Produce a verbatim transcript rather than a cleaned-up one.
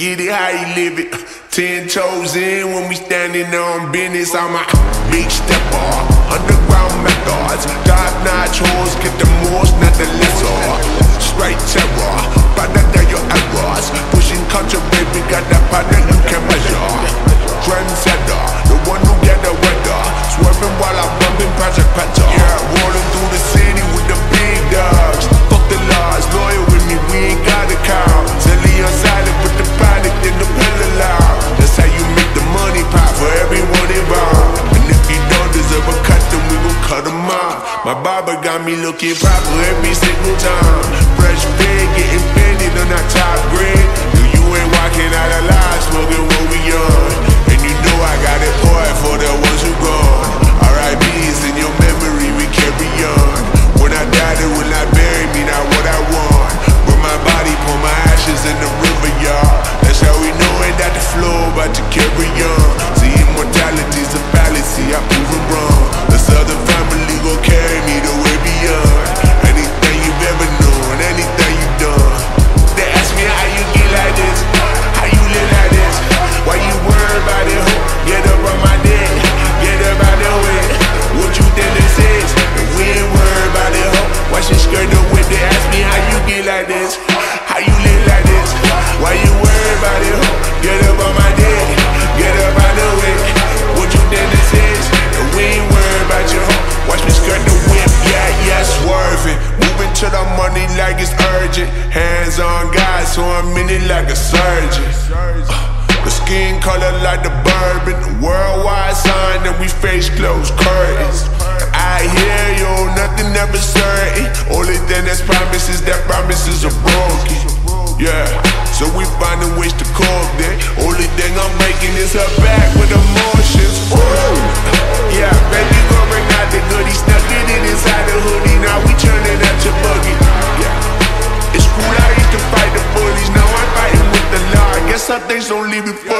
get it how you live it. Ten toes in when we standing on business. I'm a big stepper, underground methods, top-notch hoes, get the most, not the lesser. Straight terror, better than your errors. Pushing culture, baby, got that partner you can measure. Trendsetter, the one who get the weather. Swerving while I'm bumping Project Petter. Yeah, rolling through the city with the big dogs. Fuck the laws, loyal with me, we ain't got a cow. Silly on silent, put the panic in the pillar loud. That's how you make the money pop for everyone involved. And if you don't deserve a cut, then we gon' cut them off. My barber got me looking proper every single time. Fresh pig, getting painted on that top grade. No, you ain't walking out alive, smoking what we on. And you know I got it poured for the ones who gone. R I P's in your memory, we carry on. When I die, they will not bury me, not what I want. But my body, pour my ashes in the river, y'all. That's how we know it, that the flow about to carry on. See, immortality's a fallacy, I prove it wrong. The Southern family gon' carry me the way beyond. Anything you've ever known, anything you've done. They ask me how you get like this, how you live like this. Why you worry about it, ho? Get up on my dick, get up out the way. What you think this is? And we ain't worried about it, ho. Why she skirt the whip? They ask me how you get like this, how you live like this. Why you worry about it, ho? Get up on my dick, get up out the way. What you think this is? And we ain't worried about you, ho. Watch me skirt the whip, yeah, yeah, swerving. Moving to the money like it's urgent. Hands on God, so I'm in it like a surgeon. uh, The skin color like the bourbon, the worldwide sign that we face closed curtains. I hear you, nothing ever certain. Only thing that's promised is that promises are broken. Yeah, so we finding ways to cope that. Only thing I'm making is her back with emotions. Ooh. Yeah, baby, gon' bring out the goodies. Stuck it in inside the hoodie, now we turning up your buggy. Yeah, it's cool, I used to fight the bullies, now I'm fighting with the law. I guess some things don't leave me.